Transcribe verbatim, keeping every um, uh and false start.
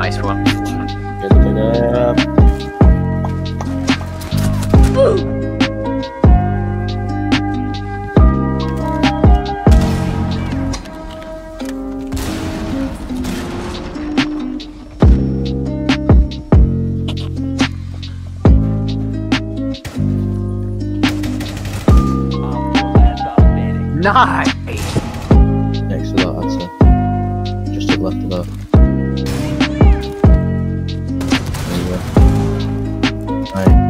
Nice one. Get it up. Nice! Next to that, I'd say. Just to the left of that. There you go. Right.